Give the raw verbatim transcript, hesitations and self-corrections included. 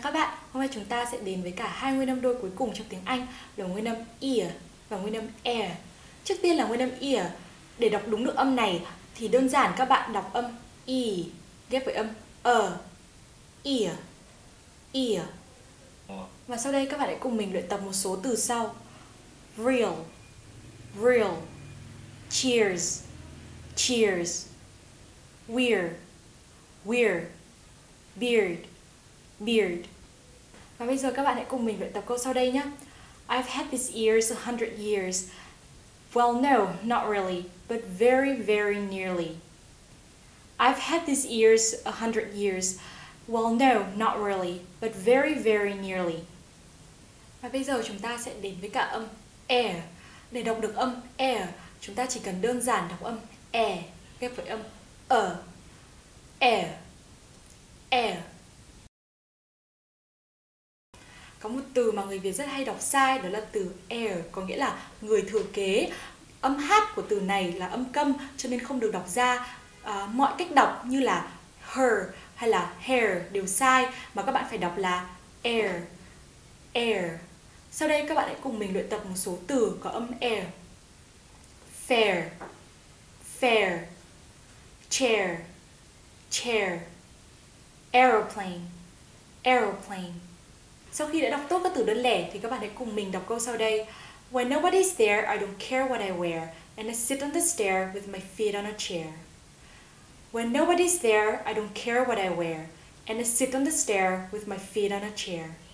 Chào các bạn, hôm nay chúng ta sẽ đến với cả hai nguyên âm đôi cuối cùng trong tiếng Anh là nguyên âm ear và nguyên âm air. Trước tiên là nguyên âm ear. Để đọc đúng được âm này thì đơn giản các bạn đọc âm e ghép với âm ờ, ear, ear. Và sau đây các bạn hãy cùng mình luyện tập một số từ sau: real, real, cheers, cheers, weird, weird, beard, beard. Và bây giờ các bạn hãy cùng mình luyện tập câu sau đây nhé. I've had these ears a hundred years. Well, no, not really, but very, very nearly. I've had these ears a hundred years. Well, no, not really, but very, very nearly. Và bây giờ chúng ta sẽ đến với cả âm air. Để đọc được âm air, chúng ta chỉ cần đơn giản đọc âm e ghép với âm ờ, air, air. Có một từ mà người Việt rất hay đọc sai, đó là từ heir, có nghĩa là người thừa kế. Âm H của từ này là âm câm cho nên không được đọc ra. À, mọi cách đọc như là her hay là hair đều sai, mà các bạn phải đọc là air, air. Sau đây các bạn hãy cùng mình luyện tập một số từ có âm air. Fair, fair, chair, chair, aeroplane, aeroplane. Sau khi đã đọc tốt các từ đơn lẻ thì các bạn hãy cùng mình đọc câu sau đây. When nobody's there, I don't care what I wear, and I sit on the stair with my feet on a chair. When nobody's there, I don't care what I wear, and I sit on the stair with my feet on a chair.